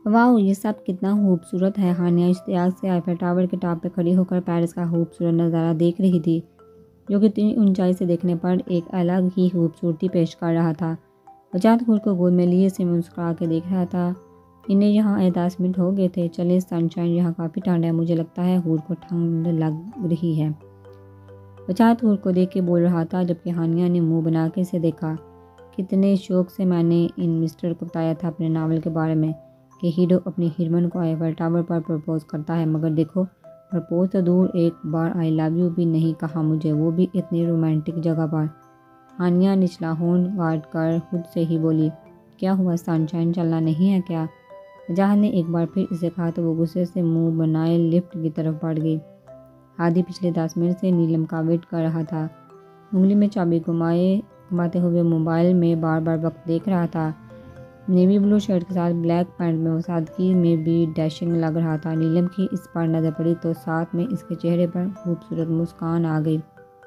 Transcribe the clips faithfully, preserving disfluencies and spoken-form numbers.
واو یہ سب کتنا خوبصورت ہے۔ ہانیہ اشتیاق سے آئیفل ٹاور کے ٹاپ پہ کھڑی ہو کر پیرس کا خوبصورت نظارہ دیکھ رہی تھی، جو کہ اتنی اونچائی سے دیکھنے پر ایک الگ ہی خوبصورتی پیش کر رہا تھا۔ وجاہت حور کو گود میں لیے سے مسکرا کے دیکھ رہا تھا۔ انہیں یہاں آئے دس منٹ ہو گئے تھے۔ چلیں سن شائن، یہاں کافی ٹھنڈ ہے، مجھے لگتا ہے حور کو ٹھنڈ لگ رہی ہے۔ وجاہت حور کو دیکھ کے بول رہا تھا، جبکہ ہانیہ نے منہ بنا کے اسے دیکھا۔ کتنے شوق سے میں نے ان مسٹر کو بتایا تھا اپنے ناول کے بارے میں کہ ہیرو اپنی ہیروئن کو آئیفل ٹاور پر پرپوز کرتا ہے، مگر دیکھو پرپوز تو دور، ایک بار آئی لو یو بھی نہیں کہا مجھے، وہ بھی اتنی رومانٹک جگہ پر۔ ہانیہ نچلا ہونٹ کاٹ کر خود سے ہی بولی، کیا ہوا سن شائن، چلنا نہیں ہے کیا؟ وجاہت نے ایک بار پھر اسے کہا تو وہ غصے سے منہ بنائے لفٹ کی طرف بڑھ گئی۔ ہادی پچھلے دس منٹ سے نیلم کا ویٹ کر رہا تھا، انگلی میں چابی گھمائے گھماتے ہوئے موبائل میں بار بار وقت دیکھ رہا تھا۔ نیوی بلو شرٹ کے ساتھ بلیک پینٹ میں وہ سادگی میں بھی ڈیشنگ لگ رہا تھا۔ نیلم کی اس پر نظر پڑی تو ساتھ میں اس کے چہرے پر خوبصورت مسکان آ گئی۔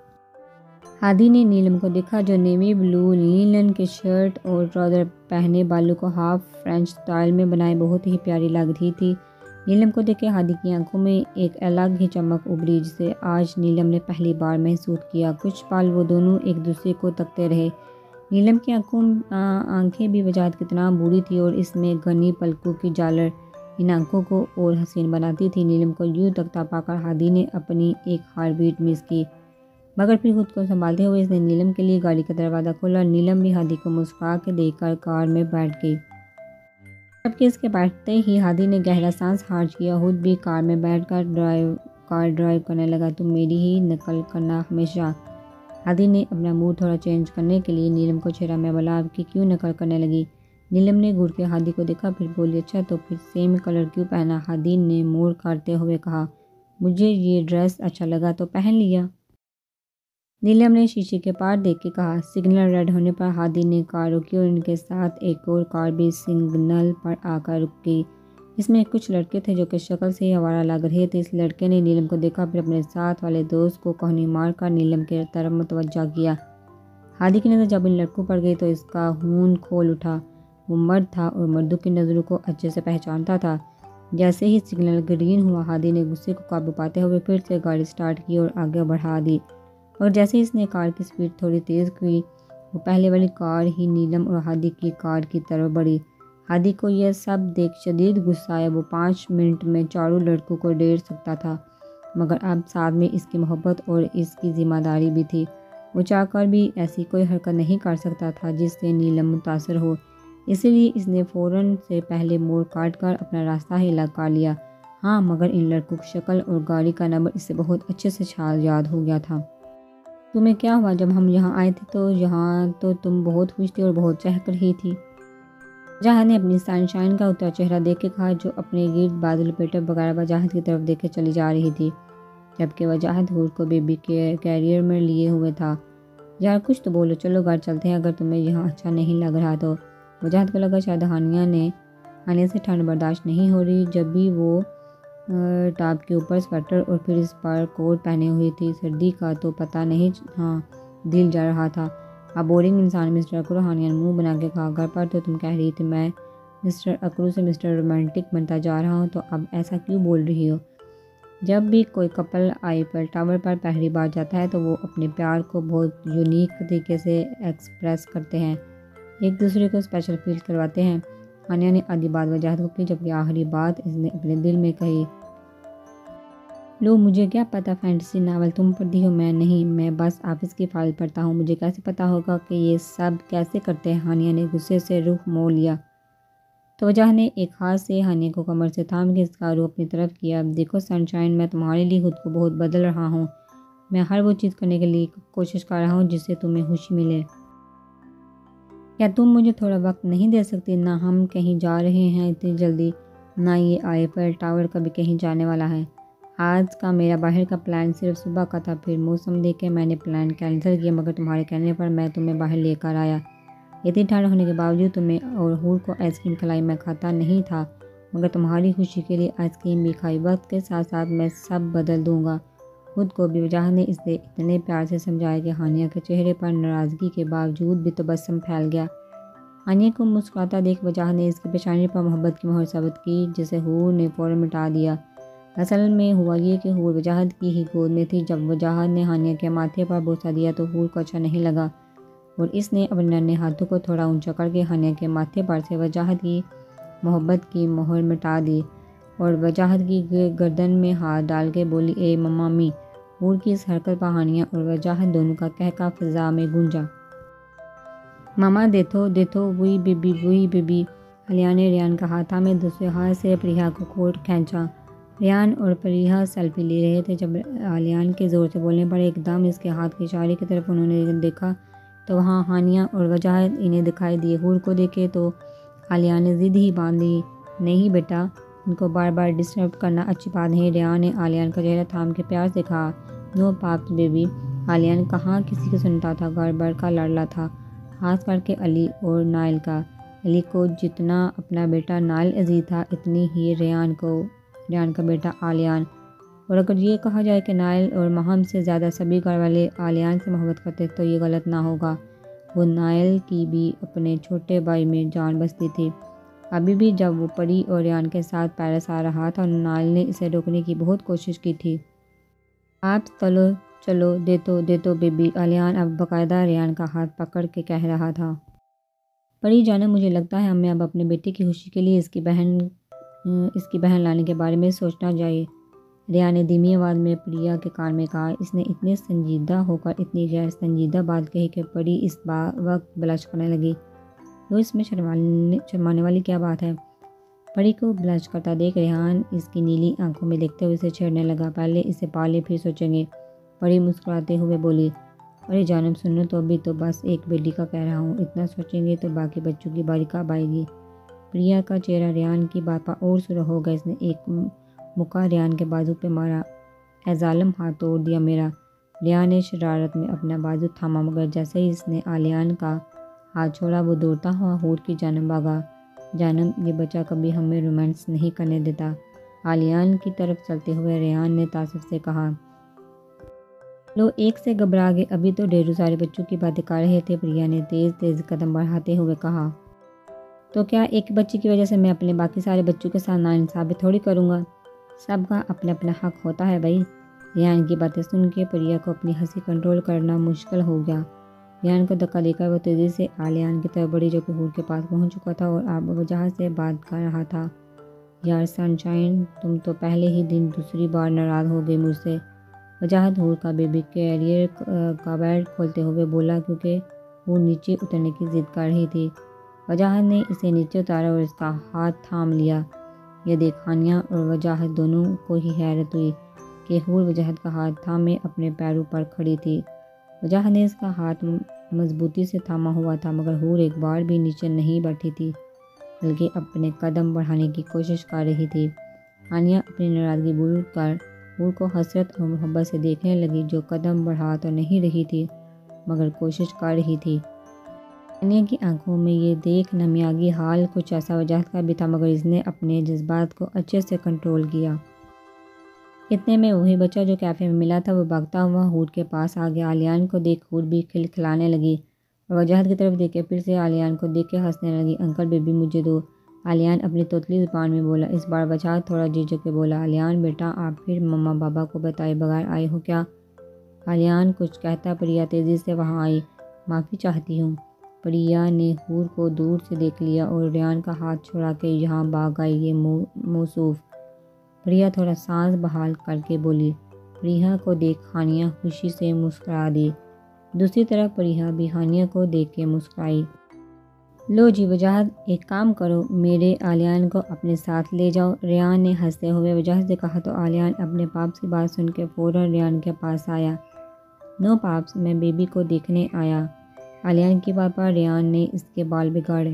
ہادی نے نیلم کو دیکھا، جو نیوی بلو لینن کے شرٹ اور ٹراؤزر پہنے بالوں کو ہاف فرینچ سٹائل میں بنائے بہت ہی پیاری لگ رہی تھی۔ نیلم کو دیکھ کے ہادی کی آنکھوں میں ایک الگ ہی چمک ابھری، جسے آج نیلم نے پہلی بار محسوس کیا۔ کچھ پل وہ دونوں ایک دوسرے کو تکتے رہے۔ نیلم کی آنکھوں آنکھیں بھی وجاہت کتنا بوڑھی تھی اور اس میں گھنی پلکوں کی جالر ان آنکھوں کو اور حسین بناتی تھی۔ نیلم کو یوں تکتا پا کر ہادی نے اپنی ایک ہارٹ بیٹ مس کی، مگر پھر خود کو سنبھالتے ہوئے اس نے نیلم کے لیے گاڑی کا دروازہ کھولا اور نیلم بھی ہادی کو مسکرا کے دیکھ کر کار میں بیٹھ گئی۔ جبکہ اس کے بیٹھتے ہی ہادی نے گہرا سانس کھینچ کیا، خود بھی کار میں بیٹھ کر ڈرائیو کار ڈرائیو کرنے لگا۔ تم میری ہی نقل کرنا ہمیشہ۔ ہادی نے اپنا موڈ تھوڑا چینج کرنے کے لیے نیلم کو چھیڑا، میں بولا آپ کی کیوں نقل کرنے لگی؟ نیلم نے گھور کے ہادی کو دیکھا، پھر بولی اچھا تو پھر سیم کلر کیوں پہنا؟ ہادی نے موڑ کرتے ہوئے کہا، مجھے یہ ڈریس اچھا لگا تو پہن لیا۔ نیلم نے شیشے کے پار دیکھ کے کہا۔ سگنل ریڈ ہونے پر ہادی نے کار روکی اور ان کے ساتھ ایک اور کار بھی سگنل پر آ کر رک گئی۔ اس میں کچھ لڑکے تھے جو کہ شکل سے ہی آوارہ لگ رہے تھے۔ اس لڑکے نے نیلم کو دیکھا، پھر اپنے ساتھ والے دوست کو کہنی مار کر نیلم کی طرف متوجہ کیا۔ ہادی کی نظر جب ان لڑکوں پر گئی تو اس کا خون کھول اٹھا۔ وہ مرد تھا اور مردوں کی نظروں کو اچھے سے پہچانتا تھا۔ جیسے ہی سگنل گرین ہوا، ہادی نے غصے کو قابو پاتے ہوئے پھر سے گاڑی سٹارٹ کی اور آگے بڑھا دی، اور جیسے ہی اس نے کار کی سپیڈ تھوڑی تیز کی، وہ پہلے والی کار ہی نیلم اور ہادی کی کار کی طرف بڑھی۔ ہادی کو یہ سب دیکھ شدید غصہ آیا۔ وہ پانچ منٹ میں چاروں لڑکوں کو ڈیر سکتا تھا، مگر اب ساتھ میں اس کی محبت اور اس کی ذمہ داری بھی تھی۔ وہ چاہ کر بھی ایسی کوئی حرکت نہیں کر سکتا تھا جس سے نیلم متاثر ہو، اسی لیے اس نے فوراً سے پہلے موڑ کاٹ کر اپنا راستہ ہی الگ کر لیا۔ ہاں مگر ان لڑکوں کی شکل اور گاڑی کا نمبر اسے بہت اچھے سے یاد ہو گیا تھا۔ تمہیں کیا ہوا؟ جب ہم یہاں آئے تھے تو یہاں تو تم بہت خوش تھی اور بہت چہک رہی تھی۔ وجاہت نے اپنی سن شائن کا اترا چہرہ دیکھ کے کہا، جو اپنے گرد بادل لپیٹے بغیر وجاہت کی طرف دیکھے چلی جا رہی تھی، جبکہ وجاہت حور کو بیبی کے کیریئر میں لیے ہوئے تھا۔ یار کچھ تو بولو، چلو گھر چلتے ہیں اگر تمہیں یہاں اچھا نہیں لگ رہا تو۔ وجاہت کو لگا شاید ہانیہ نے ہانیہ سے ٹھنڈ برداشت نہیں ہو رہی، جب بھی وہ ٹاپ کے اوپر سویٹر اور پھر اس پر کوٹ پہنے ہوئی تھی۔ سردی کا تو پتہ نہیں، ہاں دل جل رہا تھا۔ اب بورنگ انسان مسٹر اکرو، ہانیہ نے منہ بنا کے کہا، گھر پر تو تم کہہ رہی تھی میں مسٹر اکرو سے مسٹر رومانٹک بنتا جا رہا ہوں، تو اب ایسا کیوں بول رہی ہو؟ جب بھی کوئی کپل آئیفل ٹاور پر پہلی بار جاتا ہے تو وہ اپنے پیار کو بہت یونیک طریقے سے ایکسپریس کرتے ہیں، ایک دوسرے کو اسپیشل فیل کرواتے ہیں۔ ہانیہ نے آدھی بات وجاہت کو کی، جبکہ آخری بات اس نے اپنے دل میں کہی، لو مجھے کیا پتہ فینٹیسی ناول تم پڑھتی ہو، میں نہیں، میں بس آفس کی فائل پڑھتا ہوں، مجھے کیسے پتہ ہوگا کہ یہ سب کیسے کرتے ہیں؟ ہانیہ نے غصے سے رخ موڑ لیا تو وجاہت نے ایک ہاتھ سے ہانیہ کو کمر سے تھام کے اس کا رخ اپنی طرف کیا۔ اب دیکھو سن شائن، میں تمہارے لیے خود کو بہت بدل رہا ہوں، میں ہر وہ چیز کرنے کے لیے کوشش کر رہا ہوں جس سے تمہیں خوشی ملے۔ کیا تم مجھے تھوڑا وقت نہیں دے سکتی؟ نہ ہم کہیں جا رہے ہیں اتنی جلدی، نہ یہ آئیفل ٹاور کبھی کہیں جانے والا ہے۔ آج کا میرا باہر کا پلان صرف صبح کا تھا، پھر موسم دیکھ کے میں نے پلان کینسل کیا، مگر تمہارے کہنے پر میں تمہیں باہر لے کر آیا۔ اتنی ٹھنڈ ہونے کے باوجود تمہیں اور حور کو آئس کریم کھلائی، میں کھاتا نہیں تھا، مگر تمہاری خوشی کے لیے آئس کریم بھی کھائی۔ وقت کے ساتھ ساتھ میں سب بدل دوں گا، خود کو بھی۔ وجاہت نے اسے اتنے پیار سے سمجھایا کہ ہانیہ کے چہرے پر ناراضگی کے باوجود بھی تبسم پھیل گیا۔ ہانیہ کو مسکراتا دیکھ وجاہت نے اس کی پیشانی پر محبت کی مہر ثابت کی، جسے حور نے فوراً مٹا دیا۔ اصل میں ہوا یہ کہ حور وجاہت کی ہی گود میں تھی۔ جب وجاہت نے ہانیہ کے ماتھے پر بوسہ دیا تو حور کو اچھا نہیں لگا اور اس نے اپنے ننھے ہاتھوں کو تھوڑا اونچا کر کے ہانیہ کے ماتھے پر سے وجاہت کی محبت کی مہر مٹا دی اور وجاہت کی گردن میں ہاتھ ڈال کے بولی، اے مما می۔ حور کی اس حرکت پر ہانیہ اور وجاہت دونوں کا قہقہ فضا میں گونجا۔ ماما دیتھو دیتھو وہی بیبی وہی بیبی۔ عالیہ نے ریان کا ہاتھ تھامے دوسرے ہاتھ سے پریہا کو کوٹ کھینچا۔ ریان اور پریہا سیلفی لے رہے تھے جب عالیہ کے زور سے بولنے پر ایک دم اس کے ہاتھ کے اشارے کی طرف انہوں نے دیکھا تو وہاں ہانیہ اور وجاہت انہیں دکھائی دیے۔ حور کو دیکھے تو عالیہ نے ضد ہی باندھ لی، نہیں بیٹا، ان کو بار بار ڈسٹرب کرنا اچھی بات نہیں۔ ریان نے عالیہ کا چہرہ تھام کے پیار سے کہا، نو پاپس بیبی۔ عالیہ نے کہاں کسی کی سنتا تھا، گھر بھر کا لاڈلا تھا، خاص کر کے علی اور نائل کا۔ علی کو جتنا اپنا بیٹا نائل عزیز تھا اتنی ہی ریان کو ریان کا بیٹا عالیہ۔ اور اگر یہ کہا جائے کہ نائل اور ماہم سے زیادہ سبھی گھر والے عالیہ سے محبت کرتے تو یہ غلط نہ ہوگا۔ وہ نائل کی بھی اپنے چھوٹے بھائی میں جان بستی تھی۔ ابھی بھی جب وہ پری اور ریان کے ساتھ پیرس آ رہا تھا نائل نے اسے روکنے کی بہت کوشش کی تھی۔ آپ چلو چلو دیتو دیتو بیبی۔ عالیہ اب باقاعدہ ریان کا ہاتھ پکڑ کے کہہ رہا تھا، پری جانب مجھے لگتا ہے ہمیں اب اپنے بیٹے کی خوشی کے لیے اس کی بہن اس کی بہن لانے کے بارے میں سوچنا چاہیے۔ ریان نے دھیمی آواز میں پریا کے کان میں کہا۔ اس نے اتنے سنجیدہ ہو کر اتنی غیر سنجیدہ بات کہی کہ پری اس وقت بلش کرنے لگی۔ تو اس میں شرمانے شرمانے والی کیا بات ہے؟ پری کو بلش کرتا دیکھ ریان اس کی نیلی آنکھوں میں دیکھتے ہوئے اسے چھیڑنے لگا، پہلے اسے پالے پھر سوچیں گے۔ پری مسکراتے ہوئے بولی، ارے جانم سنو تو ابھی تو بس ایک بیٹی کا کہہ رہا ہوں، اتنا سوچیں گے تو باقی بچوں کی باری کب آئے گی؟ پریا کا چہرہ ریان کی بات پر اور سرخ ہو گیا۔ اس نے ایک مکہ ریان کے بازو پہ مارا، اے ظالم، ہاتھ توڑ دیا میرا۔ ریان نے شرارت میں اپنا بازو تھاما مگر جیسے ہی اس نے عالیہ کا ہاتھ چھوڑا وہ دوڑتا ہوا حور کی جانب بھاگا۔ جانم، یہ بچہ کبھی ہمیں رومانس نہیں کرنے دیتا۔ عالیہ کی طرف چلتے ہوئے ریان نے تعصب سے کہا۔ لو ایک سے گھبرا گئے، ابھی تو ڈھیروں سارے بچوں کی باتیں کر رہے تھے۔ پریا نے تیز تیز قدم بڑھاتے ہوئے کہا، تو کیا ایک بچے کی وجہ سے میں اپنے باقی سارے بچوں کے ساتھ ناانصافی تھوڑی کروں گا؟ سب کا اپنا اپنا حق ہوتا ہے بھائی۔ ریان کی باتیں سن کے پریا کو اپنی ہنسی کنٹرول کرنا مشکل ہو گیا۔ ریان کو دھکا دے کر وہ تیزی سے عالیہ کی طرف بڑھی جو کہ حور کے پاس پہنچ چکا تھا اور اب وجاہت سے بات کر رہا تھا۔ یار سن شائن، تم تو پہلے ہی دن دوسری بار ناراض ہو گئی مجھ سے۔ وجاہت حور کا بیبی کیریئر کا بیلٹ کھولتے ہوئے بولا کیونکہ حور نیچے اترنے کی ضد کر رہی تھی۔ وجاہت نے اسے نیچے اتارا اور اس کا ہاتھ تھام لیا۔ یہ دیکھ ہانیہ اور وجاہت دونوں کو ہی حیرت ہوئی کہ حور وجاہت کا ہاتھ تھامے اپنے پیروں پر کھڑی تھی۔ وجاہت نے اس کا ہاتھ مضبوطی سے تھاما ہوا تھا مگر حور ایک بار بھی نیچے نہیں بیٹھی تھی بلکہ اپنے قدم بڑھانے کی کوشش کر رہی تھی۔ ہانیہ اپنی ناراضگی بھول کر حور کو حسرت اور محبت سے دیکھنے لگی جو قدم بڑھا تو نہیں رہی تھی مگر کوشش کر رہی تھی۔ ہانیہ کی آنکھوں میں یہ دیکھ نمایاگی حال کچھ ایسا وجاہت کا بھی تھا مگر اس نے اپنے جذبات کو اچھے سے کنٹرول کیا۔ اتنے میں وہی بچہ جو کیفے میں ملا تھا وہ بھاگتا ہوا حور کے پاس آ گیا۔ عالیہ کو دیکھ حور بھی کھلکھلانے لگی اور وجاہت کی طرف دیکھ کے پھر سے عالیہ کو دیکھ کے ہنسنے لگی۔ انکل بیبی مجھے دو، عالیہ اپنی توتلی زبان میں بولا۔ اس بار وجاہت تھوڑا جھجک کے بولا، عالیہ بیٹا آپ پھر مما بابا کو بتائے بغیر آئے ہو کیا؟ عالیہ کچھ کہتا پریا تیزی سے وہاں آئی، معافی چاہتی ہوں۔ پریا نے حور کو دور سے دیکھ لیا اور ریان کا ہاتھ چھڑا کے یہاں بھاگ آئی۔ یہ موصوف پریا تھوڑا سانس بحال کر کے بولی۔ پریا کو دیکھ ہانیہ خوشی سے مسکرا دی۔ دوسری طرف پریا بھی ہانیہ کو دیکھ کے مسکرائی۔ لو جی وجاہت، ایک کام کرو، میرے عالیہ کو اپنے ساتھ لے جاؤ۔ ریان نے ہنستے ہوئے وجاہت سے کہا تو عالیہ اپنے پاپس کی بات سن کے فوراً ریان کے پاس آیا۔ نو پاپس، میں بیبی کو دیکھنے آیا۔ عالیہ کی بات پر ریان نے اس کے بال بگاڑے۔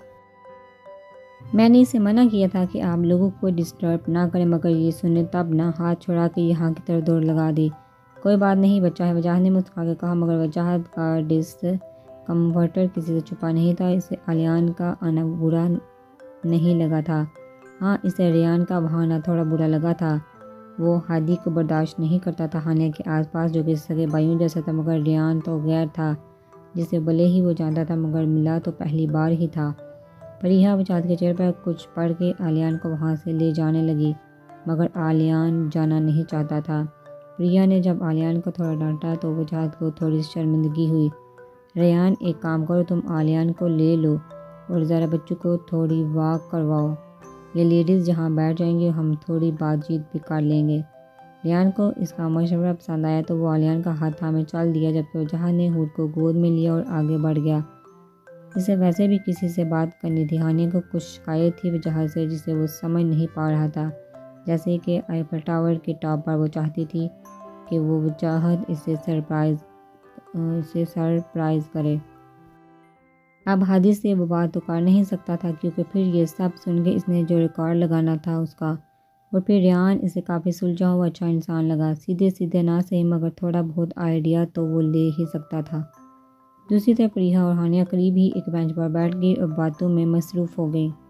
میں نے اسے منع کیا تھا کہ آپ لوگوں کو ڈسٹرب نہ کرے مگر یہ سنے تب نہ ہاتھ چھڑا کے یہاں کی طرف دوڑ لگا دی۔ کوئی بات نہیں، بچہ ہے، وجاہت نے مسکرا کے کہا مگر وجاہت کا ڈس کمفرٹر کسی سے چھپا نہیں تھا۔ اسے عالیہ کا آنا برا نہیں لگا تھا، ہاں اسے ریان کا وہاں آنا تھوڑا برا لگا تھا۔ وہ ہادی کو برداشت نہیں کرتا تھا ہانیہ کے آس پاس جو کہ سگے بھائیوں جیسا تھا مگر ریان تو غیر تھا۔ جسے بھلے ہی وہ جانتا تھا مگر ملا تو پہلی بار ہی تھا۔ پریہا وجاہت کے چہرے پر کچھ پڑھ کے آلیان کو وہاں سے لے جانے لگی، مگر آلیان جانا نہیں چاہتا تھا۔ پریہا نے جب آلیان کو تھوڑا ڈانٹا تو وجاہت کو تھوڑی شرمندگی ہوئی۔ ریان ایک کام کرو، تم آلیان کو لے لو اور ذرا بچوں کو تھوڑی واک کرواؤ، یہ لیڈیز جہاں بیٹھ جائیں گی ہم تھوڑی بات چیت بھی کر لیں گے۔ ریان کو اس کا مشورہ پسند آیا تو وہ آلیان کا ہاتھ تھامے چل دیا، جبکہ وجاہت نے ہود کو گود میں لیا اور آگے بڑھ گیا۔ اسے ویسے بھی کسی سے بات کرنی تھی۔ ہانیہ کو کچھ شکایت تھی وجاہت سے جسے وہ سمجھ نہیں پا رہا تھا، جیسے کہ آئیفل ٹاور کے ٹاپ پر وہ چاہتی تھی کہ وہ وجاہت اسے سرپرائز اسے سرپرائز کرے۔ اب حادث سے وہ بات تو کر نہیں سکتا تھا کیونکہ پھر یہ سب سن کے اس نے جو ریکارڈ لگانا تھا اس کا، اور پھر ریان اسے کافی سلجھا ہوا اچھا انسان لگا، سیدھے سیدھے نہ صحیح مگر تھوڑا بہت آئیڈیا تو وہ لے ہی سکتا تھا۔ دوسری طرف پریہا اور ہانیہ قریب ہی ایک بینچ پر بیٹھ گئی اور باتوں میں مصروف ہو گئیں۔